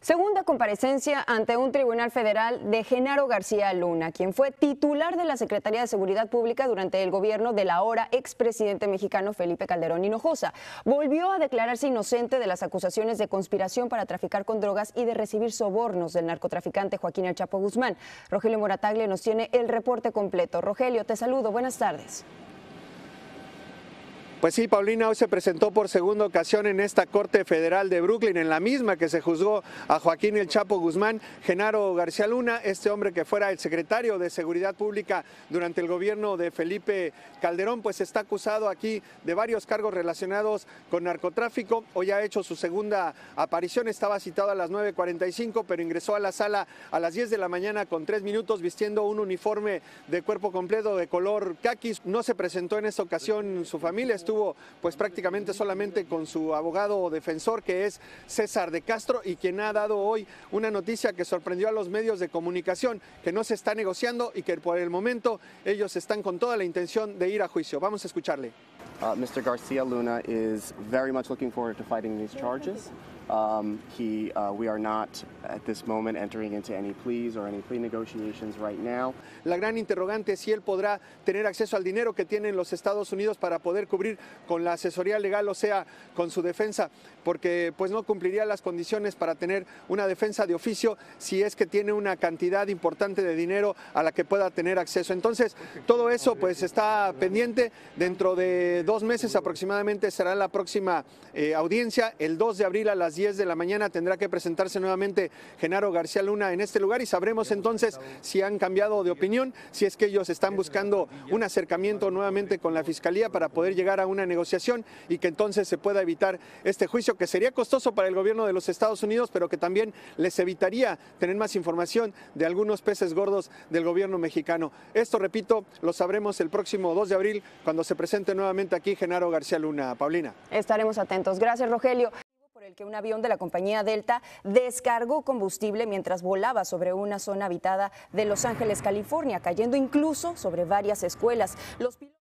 Segunda comparecencia ante un tribunal federal de Genaro García Luna, quien fue titular de la Secretaría de Seguridad Pública durante el gobierno del ahora expresidente mexicano Felipe Calderón Hinojosa. Volvió a declararse inocente de las acusaciones de conspiración para traficar con drogas y de recibir sobornos del narcotraficante Joaquín El Chapo Guzmán. Rogelio Morataglia nos tiene el reporte completo. Rogelio, te saludo. Buenas tardes. Pues sí, Paulina, hoy se presentó por segunda ocasión en esta Corte Federal de Brooklyn, en la misma que se juzgó a Joaquín El Chapo Guzmán, Genaro García Luna, este hombre que fuera el secretario de Seguridad Pública durante el gobierno de Felipe Calderón, pues está acusado aquí de varios cargos relacionados con narcotráfico. Hoy ha hecho su segunda aparición, estaba citado a las 9:45, pero ingresó a la sala a las 10 de la mañana con 3 minutos vistiendo un uniforme de cuerpo completo de color caquis. No se presentó en esta ocasión su familia, estuvo pues prácticamente solamente con su abogado defensor, que es César de Castro, y quien ha dado hoy una noticia que sorprendió a los medios de comunicación, que no se está negociando y que por el momento ellos están con toda la intención de ir a juicio. Vamos a escucharle. Mr. Garcia Luna is very much looking forward to fighting these charges. We are not at this moment entering into any pleas or any plea negotiations right now. La gran interrogante es si él podrá tener acceso al dinero que tienen los Estados Unidos para poder cubrir con la asesoría legal, o sea, con su defensa, porque pues no cumpliría las condiciones para tener una defensa de oficio si es que tiene una cantidad importante de dinero a la que pueda tener acceso. Entonces, todo eso pues está pendiente. Dentro de 2 meses aproximadamente será la próxima audiencia. El 2 de abril a las 10 de la mañana tendrá que presentarse nuevamente Genaro García Luna en este lugar y sabremos entonces si han cambiado de opinión, si es que ellos están buscando un acercamiento nuevamente con la Fiscalía para poder llegar a una negociación y que entonces se pueda evitar este juicio, que sería costoso para el gobierno de los Estados Unidos, pero que también les evitaría tener más información de algunos peces gordos del gobierno mexicano. Esto, repito, lo sabremos el próximo 2 de abril cuando se presente nuevamente aquí Genaro García Luna. Paulina. Estaremos atentos. Gracias, Rogelio. Por el que un avión de la compañía Delta descargó combustible mientras volaba sobre una zona habitada de Los Ángeles, California, cayendo incluso sobre varias escuelas. Los